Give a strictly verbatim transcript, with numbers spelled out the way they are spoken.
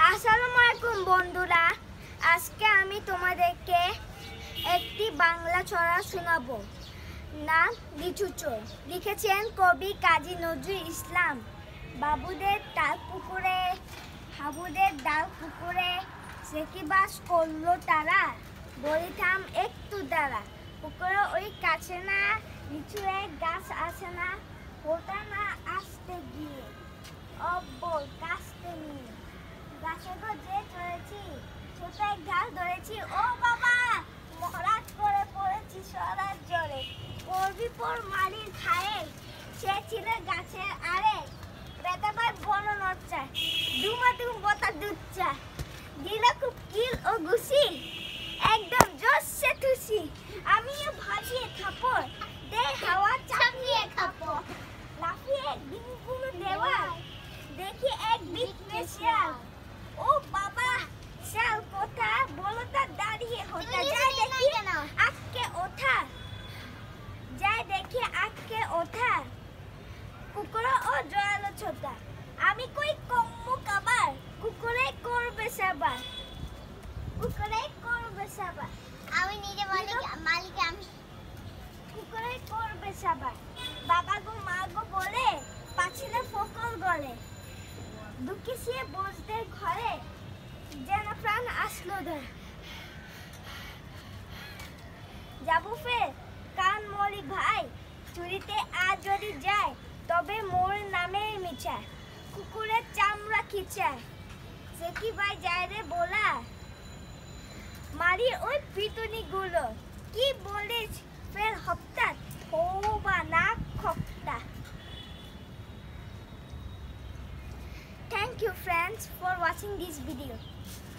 আসসালামু আলাইকুম বন্ধুরা, আজকে আমি তোমাদেরকে একটি বাংলা ছড়া শোনাবো। নাম লিচু চোর। লিখেছেন কবি কাজী নজরুল ইসলাম। বাবুদের তাল পুকুরে, হাবুদের ডাল পুকুরে, সে কি বাস করলো তারা, বলিথাম একটু দাঁড়া। পুকুরে ওই কাছে না, লিচু এক গাছ আছে না, ওটা না আসতে গিয়ে অব্বল কাছতে নিয়ে গাছে যে চড়েছি, ছোট এক গাছ ধরেছি, ও বাবা মহারাজ করে পড়েছি সরার জোরে। করবি পর মালির খায়ে, সে ছিল গাছের আরে, বেতাবার বন নচ্চা, দুমা দুম বতা দুচ্চা, দিল খুব কিল ও গুছি, একদম জোরসে খুশি। আমিও ভাজিয়ে খাপড়, দে হাওয়া চাপিয়ে খাপড়, লাফিয়ে ডিমগুলো দেওয়া, দেখি এক বিটনে শিয়াল, ও বাবা শিয়াল কোথা, বলো তার দাঁড়িয়ে হোতা, যাই দেখি আজকে ওঠা, যাই দেখি আজকে ওঠা, কুকুর ও জয়ালো ছোটা, আমি কই কম্মু কাবার, কুকুরে করবে সাবার, কুকুরে করবে সাবার, আমি নিজে মালিক মালিক আমি কুকুরে করবে সাবার। বাবা গো মা গো বলে পাছিলে ফকল গলে, দুঃখে সে বসতে ঘরে, যেন প্রাণ আসলো ধরে। যাবো ফের কান মরি ভাই, চুরিতে আজ যদি যায়, তবে মোর নামে মিছায়, কুকুরের চামড়া খিচায়, সে কি ভাই যায় রে বলা, মারি ওই পিটুনি গুলো, কি বলিস ফের হপ্তাহ, ও বা না খপ্তা। Thank you friends for watching this video.